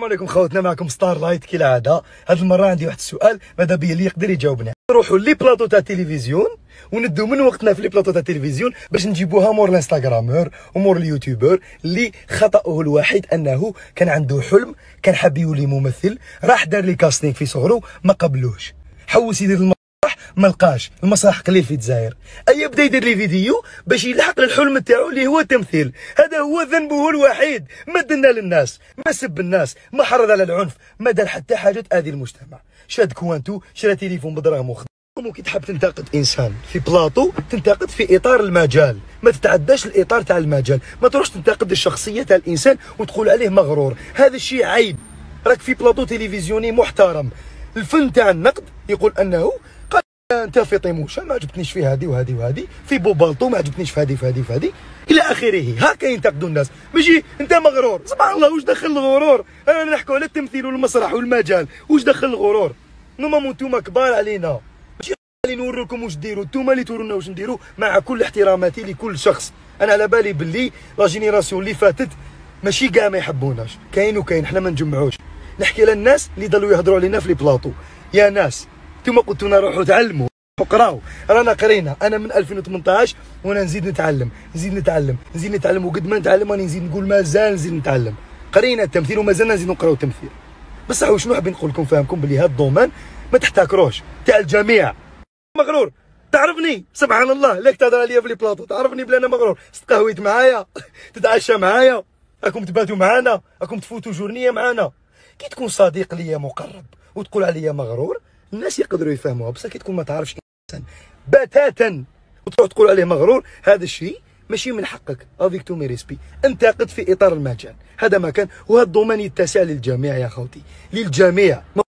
السلام عليكم خوتنا، معكم ستار لايت كالعاده. هاد المره عندي واحد السؤال ماذا بيا اللي يقدر يجاوبنا. نروحوا لي بلاطو تاع التلفزيون وندو من وقتنا في لي بلاطو تاع التلفزيون باش نجيبوها مور الانستغرامور ومور اليوتيوبر اللي خطأه الوحيد انه كان عنده حلم، كان حاب يولي ممثل، راح دار لي كاستينغ في صغرو ما قبلوش، حوس يدير المسرح ما لقاش، المسرح قليل في الجزائر، بدا يدير لي فيديو باش يلحق للحلم تاعو اللي هو التمثيل. هذا هو ذنبه الوحيد، ما دنا للناس، ما سب الناس، ما حرض على العنف، ما دار حتى حاجه تاذي المجتمع. شاد كوانتو، شرا تليفون بدراهم وكي تحب تنتقد انسان في بلاطو تنتقد في اطار المجال، ما تتعداش الاطار تاع المجال، ما تروحش تنتقد الشخصيه تاع الانسان وتقول عليه مغرور، هذا الشيء عيب. راك في بلاطو تلفزيوني محترم، الفن تاع النقد يقول انه انت في طيموشه ما عجبتنيش في هذه وهذه وهذه، في بوبالطو ما عجبتنيش في هذه في هذه في هذه الى اخره. هكا ينتقدوا الناس، ماشي انت مغرور. سبحان الله، واش دخل الغرور؟ انا نحكوا على التمثيل والمسرح والمجال، واش دخل الغرور؟ نتوما كبار علينا، ماشي اللي نوري لكم واش ديروا، نتوما اللي تورونا واش نديروا. مع كل احتراماتي لكل شخص، انا على بالي باللي لا جينيراسيون اللي فاتت ماشي كاع ما يحبوناش، كاين وكاين، حنا ما نجمعوش. نحكي للناس اللي ضلوا يهضروا علينا في لي بلاطو، يا ناس نتوما قلتوا لنا روحوا تعلموا وقراو، رانا قرينا. انا من 2018 وانا نزيد نتعلم، نزيد نتعلم، نزيد نتعلم، وقد ما نتعلم راني نزيد نقول مازال نزيد نتعلم. قرينا التمثيل ومازلنا نزيد نقراو التمثيل. بصح شنو حابين نقول لكم، فاهمكم بلي هذا الدومان ما تحتكروش، تاع الجميع. مغرور تعرفني، سبحان الله، لاك تهضر عليا في لي بلاطو تعرفني بلي انا مغرور، تقهويت معايا، تتعشى معايا، راكم تباتوا معانا، راكم تفوتوا جورنيه معانا. كي تكون صديق ليا مقرب وتقول عليا مغرور الناس يقدروا يفهموها، بصح كي تكون ما تعرفش انسان بتاتا وتروح تقول عليه مغرور، هذا الشيء ماشي من حقك. افيك تو مي ريسبي، انتقد في اطار المجال، هذا ما كان. وهذا الضمان يتسع للجميع يا خوتي، للجميع.